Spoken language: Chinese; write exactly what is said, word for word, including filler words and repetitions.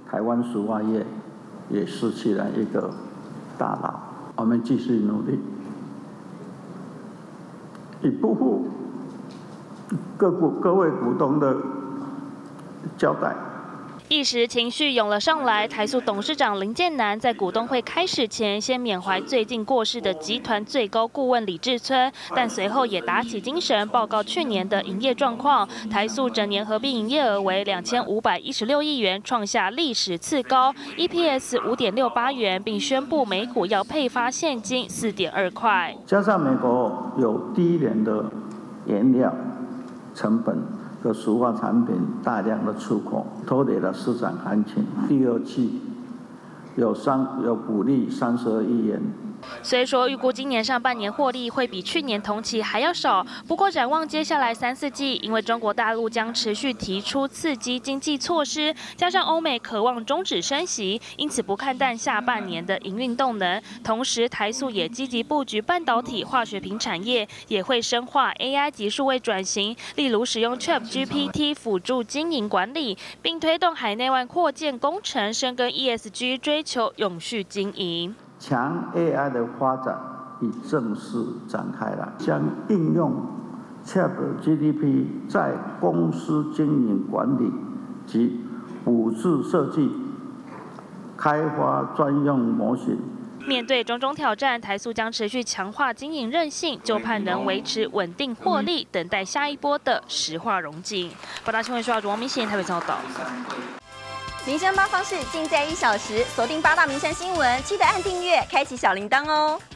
台湾塑化业也失去了一个大佬。我们继续努力，以不负各股各位股东的交代。 一时情绪涌了上来，台塑董事长林建南在股东会开始前，先缅怀最近过世的集团最高顾问李志村，但随后也打起精神报告去年的营业状况。台塑整年合并营业额为两千五百一十六亿元，创下历史次高 ，E P S 五点六八元，并宣布每股要配发现金四点二块。 加上美国有低廉的原料成本。的塑化产品大量的出口，拖累了市场行情。第二季有三有股利三十二亿元。 虽说预估今年上半年获利会比去年同期还要少，不过展望接下来三四季，因为中国大陆将持续提出刺激经济措施，加上欧美渴望终止升息，因此不看淡下半年的营运动能。同时，台塑也积极布局半导体、化学品产业，也会深化 A I 及数位转型，例如使用 Chat G P T 辅助经营管理，并推动海内外扩建工程，深耕 E S G， 追求永续经营。 强 A I 的发展已正式展开了，将应用 Chat G P T 在公司经营管理及辅助设计、开发专用模型。 面对种种挑战，台塑将持续强化经营韧性，就盼能维持稳定获利，等待下一波的石化荣景。八大新闻说，王明贤台北报道。 民生八方式尽在一小时，锁定八大民生新闻，记得按订阅，开启小铃铛哦。